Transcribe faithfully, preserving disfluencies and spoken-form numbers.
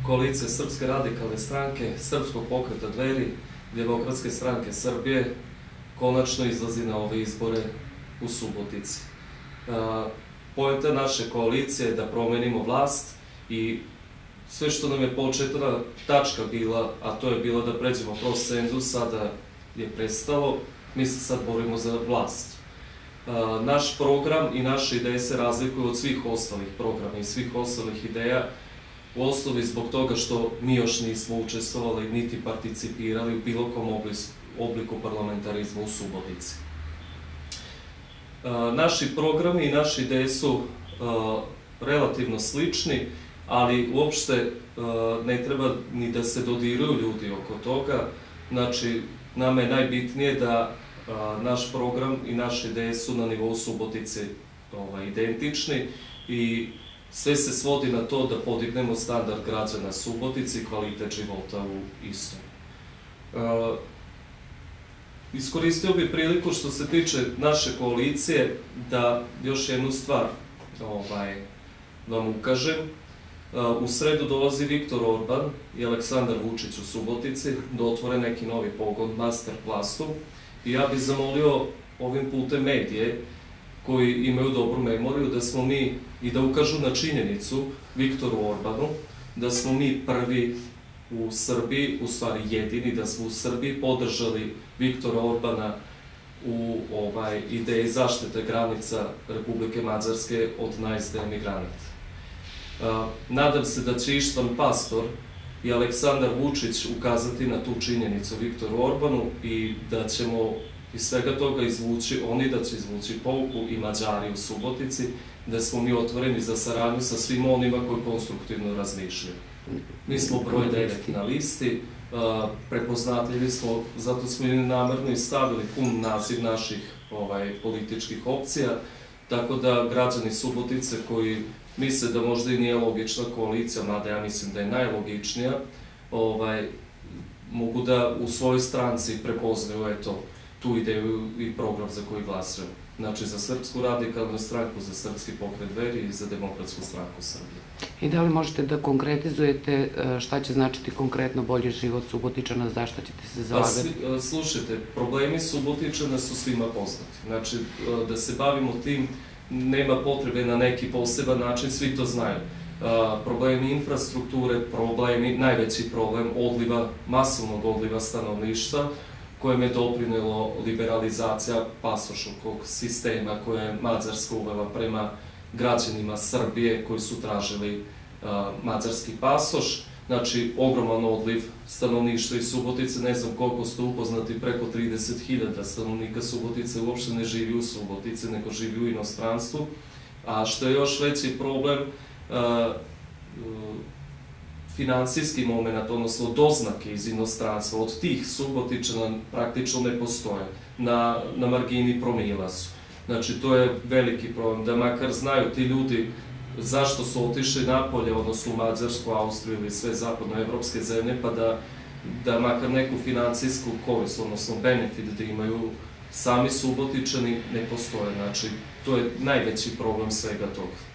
koalicija Srpske radikalne stranke, Srpskog pokreta Dveri, Demokratske stranke Srbije konačno izlazi na ove izbore u Subotici. Poenta naše koalicije je da promenimo vlast i sve što nam je početna tačka bila, a to je bilo da pređemo prost cenzus, sada je prestalo, mi se sad borimo za vlast. Naš program i naše ideje se razlikuju od svih ostalih programa i svih ostalih ideja, u osnovi zbog toga što mi još nismo učestvovali niti participirali u bilo kom obliku parlamentarizma u Subotici. Naši programi i naše ideje su relativno slični, ali uopšte ne treba ni da se dodiruju ljudi oko toga. Znači, nama je najbitnije da naš program i naše ideje su na nivou Subotice identični i sve se svodi na to da podignemo standard građana Subotice i kvalitet života u istom. Iskoristio bih priliku što se tiče naše koalicije da još jednu stvar vam ukažem. U sredu dolazi Viktor Orban i Aleksandar Vučić u Subotici da otvore neki novi pogon Master Plastu i ja bih zamolio ovim putem medije koji imaju dobru memoriju da smo mi i da ukažu na činjenicu Viktoru Orbanu da smo mi prvi u Srbiji, u stvari jedini da smo u Srbiji podržali Viktora Orbana u ideji zaštite granica Republike Mađarske od najezde emigranata. Nadam se da će Ištvan Pastor i Aleksandar Vučić ukazati na tu činjenicu Viktoru Orbanu i da ćemo iz svega toga izvući, oni da će izvući pouku i Mađari u Subotici, da smo mi otvoreni za saradnju sa svim onima koji konstruktivno razmišljaju. Mi smo broj devet na listi, prepoznatljivi smo, zato smo i namerno i stavili pun naziv naših političkih opcija, tako da građani Subotice koji misle da možda i nije logična koalicija, mada ja mislim da je najlogičnija, mogu da u svojoj stranci prepoznaju tu ideju i program za koji glasaju. Znači za Srpsku radikalnu stranku, za Srpski pokret Dveri i za Demokratsku stranku Srbije. I da li možete da konkretizujete šta će značiti konkretno bolji život Subotičana, za šta ćete se zalagati? Slušajte, problemi Subotičana su svima poznati. Znači, da se bavimo tim nema potrebe na neki poseban način, svi to znaju. Problemi infrastrukture, problemi, najveći problem odliva, masovnog odliva stanovništva, kojem je doprinelo liberalizacija pasoškog sistema koje je Mađarska uvela prema građanima Srbije koji su tražili mađarski pasoš. Znači, ogroman odliv stanovništva iz Subotice, ne znam koliko ste upoznati, preko trideset hiljada stanovnika Subotice uopšte ne živi u Subotici, nego živi u inostranstvu. A što je još veći problem, finansijski moment, odnosno doznake iz inostranstva od tih Subotičana praktično ne postoje, na margini promila su. Znači, to je veliki problem, da makar znaju ti ljudi zašto su otišli napolje, odnosno u Mađarsku, Austriju ili sve zapadnoevropske zemlje, pa da makar neku finansijsku korist, odnosno benefit da imaju sami Subotičani ne postoje. Znači, to je najveći problem svega toga.